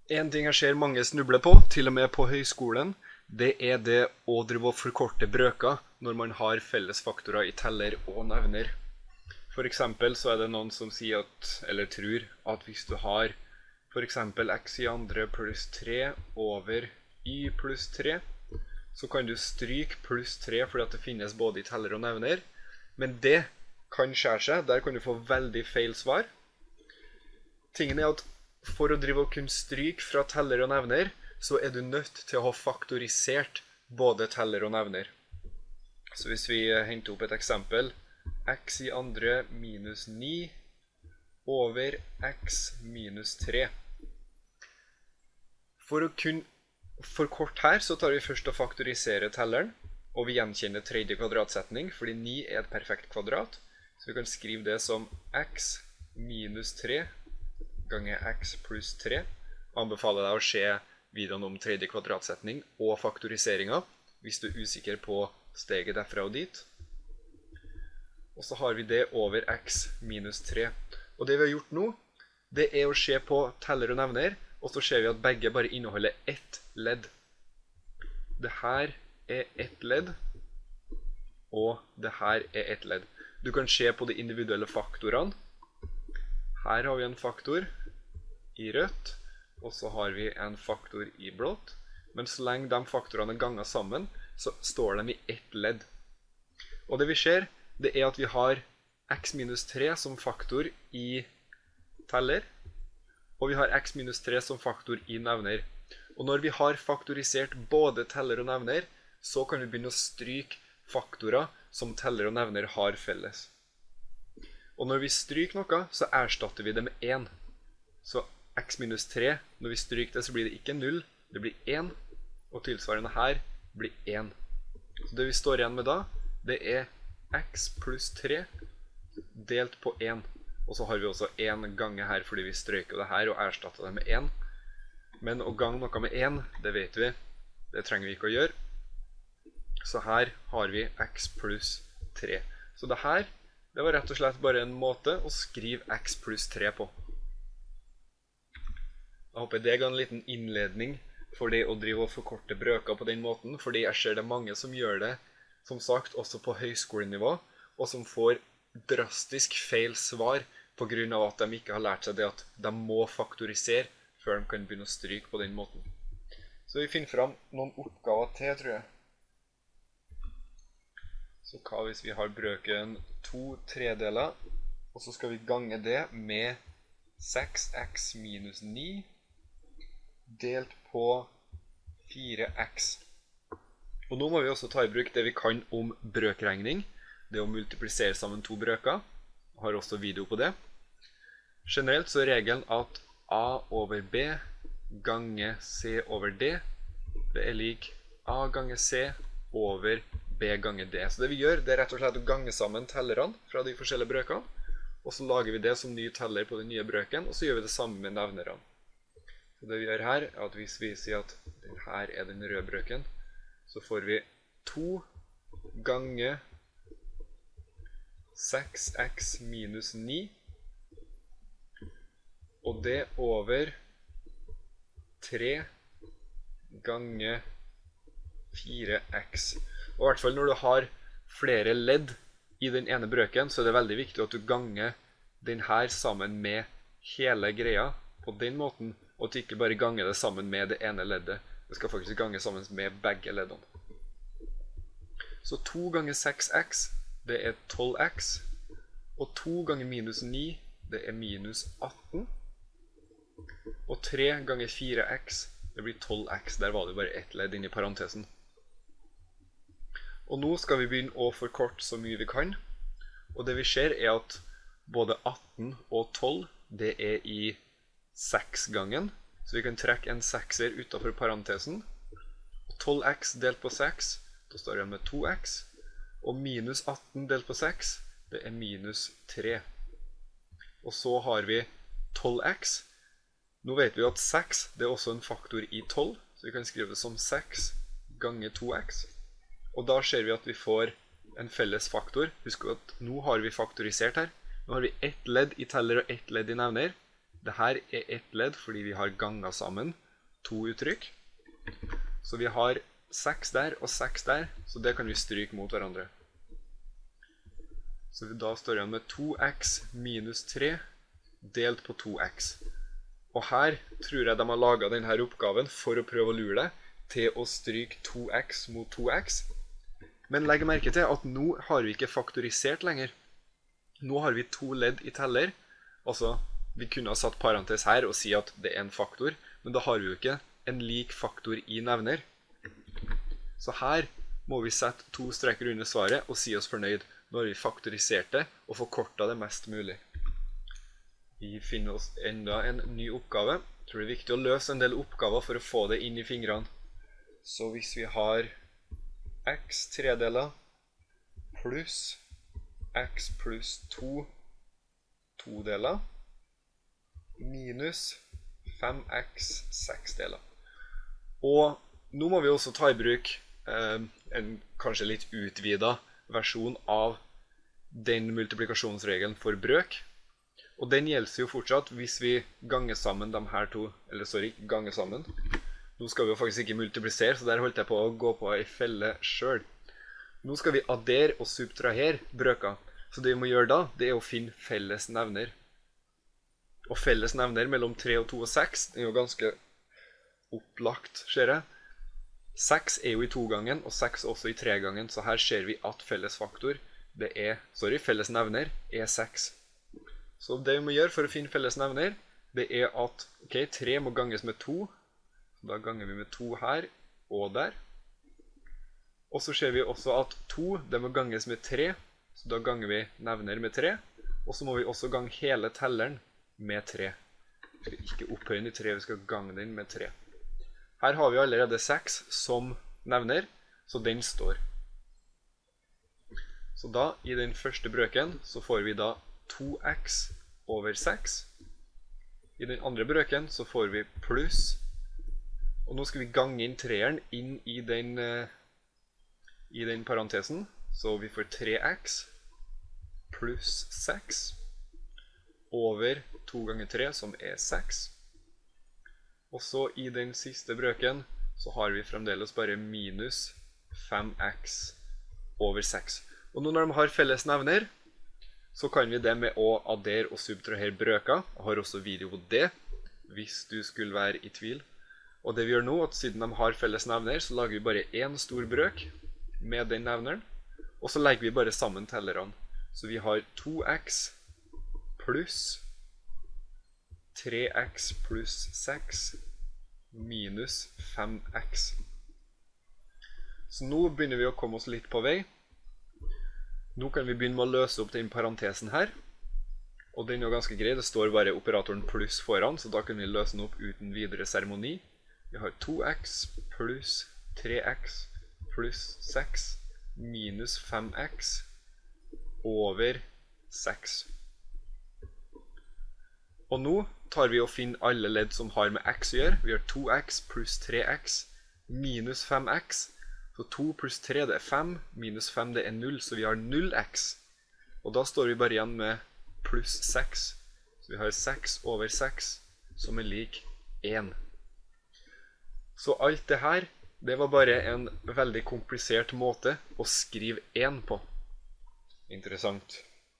En ting jeg ser mange snubler på, til og med på høyskolen, det er det å drive og forkorte brøker når man har fellesfaktorer i teller og nevner. For eksempel så er det noen som sier at, eller tror, at hvis du har for eksempel x i andre pluss 3 over y pluss 3, så kan du stryke pluss 3 fordi at det finnes både i teller og nevner, men det kan skjære seg, der kan du få veldig feil svar. Tingen er at for å drive og kunne stryke fra teller og nevner, så er du nødt til å ha faktorisert både teller og nevner. Så hvis vi henter opp et eksempel, x i andre minus 9 over x minus 3. For å kunne forkorte her, så tar vi først og faktoriserer telleren, og vi gjenkjenner tredje kvadratsetning, fordi 9 er et perfekt kvadrat. Så vi kan skrive det som x minus 3 ganger x pluss 3. Anbefaler deg å se videoen om tredje kvadratsetning og faktoriseringen, hvis du er usikker på steget derfra og dit. Og så har vi det over x minus 3. Og det vi har gjort nå, det er å se på teller og nevner, og så ser vi at begge bare inneholder ett ledd. Det her er ett ledd, og det her er ett ledd. Du kan se på de individuelle faktorene. Her har vi en faktor i rødt, og så har vi en faktor i blått. Men så lenge de faktorene er ganget sammen, så står de i ett ledd. Og det vi ser, det er at vi har x minus 3 som faktor i teller, og vi har x minus 3 som faktor i nevner. Og når vi har faktorisert både teller og nevner, så kan vi begynne å stryke faktorer som teller og nevner har felles. Og når vi stryker noe, så erstatter vi det med 1. Så x minus 3, når vi stryker det, så blir det ikke 0, det blir 1, og tilsvarende her blir 1. Så det vi står igjen med da, det er x pluss 3 delt på 1. Og så har vi også 1 gange her, fordi vi strøker det her og erstatter det med 1. Men å gange noe med 1, det vet vi, det trenger vi ikke å gjøre. Så her har vi x pluss 3. Så det her, det var rett og slett bare en måte å skrive x pluss 3 på. Jeg håper det ga en liten innledning for det å drive og forkorte brøker på den måten, fordi jeg ser det mange som gjør det, som sagt, også på høyskolenivå, og som får drastisk feil svar på grunn av at de ikke har lært seg det at de må faktorisere før de kan begynne å stryke på den måten. Så vi finner fram noen oppgaver til, tror jeg. Så hva hvis vi har brøken 2/3, og så skal vi gange det med 6x minus 9 delt på 4x. Og nå må vi også ta i bruk det vi kan om brøkregning, det å multiplisere sammen to brøker. Jeg har også video på det. Generelt så er regelen at a over b ganger c over d, det er lik a ganger c over b ganger d. Så det vi gjør, det er rett og slett å gange sammen tellerne fra de forskjellige brøkene, og så lager vi det som ny teller på den nye brøken, og så gjør vi det samme med nevnerne. Så det vi gjør her, er at hvis vi sier at denne er den røde brøken, så får vi 2 ganger 6x minus 9, og det over 3 ganger 4x. Og i hvert fall når du har flere ledd i den ene brøken, så er det veldig viktig at du ganger den her sammen med hele greia på den måten, og at du ikke bare ganger det sammen med det ene leddet. Det skal faktisk gange sammen med begge leddene. Så 2 ganger 6x, det er 12x, og 2 ganger minus 9, det er minus 18, og 3 ganger 4x, det blir 12x. Der var det bare ett ledd inn i parentesen. Og nå skal vi begynne å forkorte så mye vi kan, og det vi ser er at både 18 og 12, det er i 6-gangen, så vi kan trekke en 6er utenfor parentesen. Og 12x delt på 6, da står det med 2x, og minus 18 delt på 6, det er minus 3. Og så har vi 12x. Nå vet vi at 6, det er også en faktor i 12, så vi kan skrive det som 6 ganger 2x. Og da ser vi at vi får en felles faktor. Husk at nå har vi faktorisert her. Nå har vi ett ledd i teller og ett ledd i nevner. Dette er ett ledd fordi vi har ganget sammen to uttrykk. Så vi har 6 der og 6 der, så det kan vi stryke mot hverandre. Så da står det igjen med 2x minus 3 delt på 2x. Og her tror jeg de har laget denne oppgaven for å prøve å lure deg til å stryke 2x mot 2x. Men legg merke til at nå har vi ikke faktorisert lenger. Nå har vi to ledd i teller. Altså, vi kunne ha satt parentes her og si at det er en faktor, men da har vi jo ikke en lik faktor i nevner. Så her må vi sette 2 streker under svaret og si oss fornøyd. Nå har vi faktorisert det og forkortet det mest mulig. Vi finner oss enda en ny oppgave. Jeg tror det er viktig å løse en del oppgaver for å få det inn i fingrene. Så hvis vi har x tredeler pluss x pluss 2 todeler minus 5x 6-deler. Og nå må vi også ta i bruk en kanskje litt utvidet versjon av den multiplikasjonsregelen for brøk. Og den gjelder jo fortsatt hvis vi ganger sammen de her to, ganger sammen. Nå skal vi jo faktisk ikke multiplisere, så der holdt jeg på å gå på en felle selv. Nå skal vi addere og subtrahere brøker. Så det vi må gjøre da, det er å finne felles nevner. Og felles nevner mellom 3 og 2 og 6 er jo ganske opplagt, ser jeg. 6 er jo i 2-gangen, og 6 også i 3-gangen, så her ser vi at felles faktor, felles nevner, er 6. Så det vi må gjøre for å finne felles nevner, det er at 3 må ganges med 2, da ganger vi med 2 her og der. Og så ser vi også at 2, det må ganges med 3, så da ganger vi nevner med 3, og så må vi også gange hele telleren med 3. Vi skal ikke opphøye den i 3, vi skal gange den med 3. Her har vi allerede 6 som nevner, så den står. Så da, i den første brøken, så får vi da 2x over 6. I den andre brøken så får vi pluss, og nå skal vi gange inn treeren inn i den parentesen, så vi får 3x pluss 6 over 2 ganger 3, som er 6. Og så i den siste brøken så har vi fremdeles bare minus 5x over 6. Og nå når de har felles nevner, så kan vi det med å addere og subtrahere brøker. Jeg har også video på det, hvis du skulle være i tvil. Og det vi gjør nå, at siden de har felles nevner, så lager vi bare en stor brøk med den nevneren, og så legger vi bare sammen tellerne. Så vi har 2x pluss 3x pluss 6 minus 5x. Så nå begynner vi å komme oss litt på vei. Nå kan vi begynne med å løse opp den parentesen her. Og den er ganske grei, det står bare operatoren pluss foran, så da kan vi løse den opp uten videre seremoni. Vi har 2x pluss 3x pluss 6 minus 5x over 6. Og nå tar vi og finner alle ledd som har med x å gjøre. Vi har 2x pluss 3x minus 5x. Så 2 pluss 3 det er 5, minus 5 det er 0, så vi har 0x. Og da står vi bare igjen med pluss 6. Så vi har 6 over 6 som er lik 1. Så alt det her, det var bare en veldig komplisert måte å skrive 1 på. Interessant.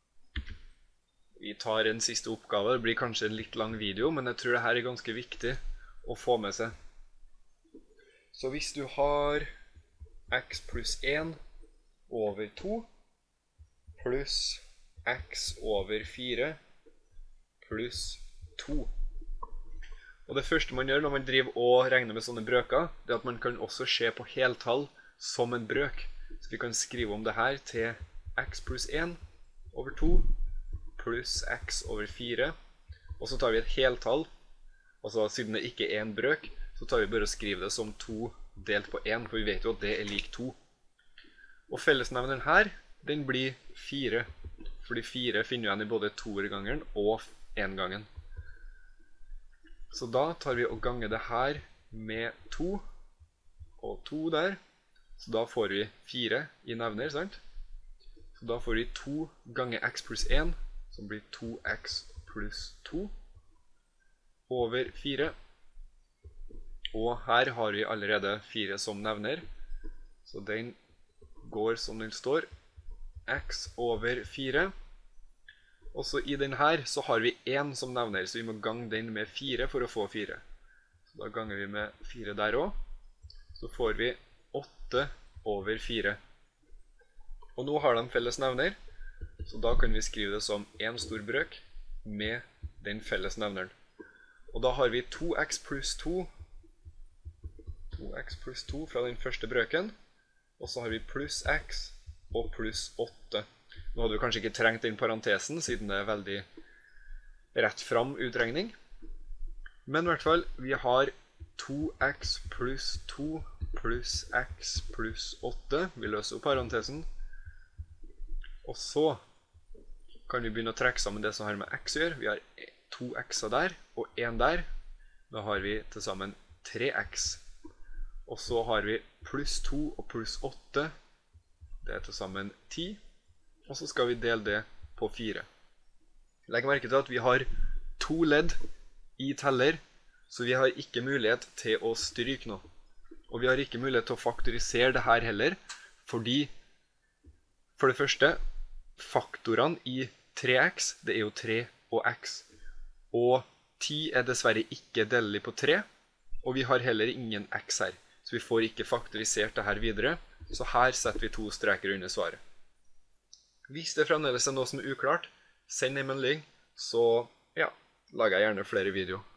Vi tar en siste oppgave, det blir kanskje en litt lang video, men jeg tror det her er ganske viktig å få med seg. Så hvis du har x pluss 1 over 2 pluss x over 4 pluss 2. Og det første man gjør når man driver og regner med sånne brøker, det er at man kan også se på heltall som en brøk. Så vi kan skrive om det her til x pluss 1 over 2 pluss x over 4. Og så tar vi et heltall, altså siden det ikke er en brøk, så tar vi bare og skriver det som 2 delt på 1, for vi vet jo at det er lik 2. Og fellesnevneren her, den blir 4, fordi 4 finner vi igjen i både 2-gangeren og 1-gangen. Så da tar vi og ganger det her med 2, og 2 der, så da får vi 4 i nevner, sant? Så da får vi 2 ganger x pluss 1, som blir 2x pluss 2, over 4. Og her har vi allerede 4 som nevner. Så den går som den står. X over 4. Og så i den her så har vi 1 som nevner, så vi må gange den med 4 for å få 4. Så da ganger vi med 4 der også. Så får vi 8 over 4. Og nå har de felles nevner, så da kan vi skrive det som en stor brøk med den felles nevneren. Og da har vi 2x pluss 2. 2x pluss 2 fra den første brøken. Og så har vi pluss x og pluss 8. Nå hadde vi kanskje ikke trengt den parentesen, siden det er veldig rett fram utregning. Men i hvert fall, vi har 2x pluss 2 pluss x pluss 8. Vi løser opp parentesen. Og så kan vi begynne å trekke sammen det som har med x å gjøre. Vi har 2 x-er der, og 1 der. Da har vi til sammen 3x. Og så har vi pluss 2 og pluss 8. Det er til sammen 10. Og så skal vi dele det på 4. Legg merke til at vi har 2 ledd i teller, så vi har ikke mulighet til å stryke noe. Og vi har ikke mulighet til å faktorisere det her heller, fordi for det første, faktorene i 3x, det er jo 3 og x. Og 10 er dessverre ikke delelig på 3, og vi har heller ingen x her. Så vi får ikke faktorisert det her videre, så her setter vi 2 streker under svaret. Hvis det fremdeles er noe som er uklart, send en melding, så ja, lager jeg gjerne flere videoer.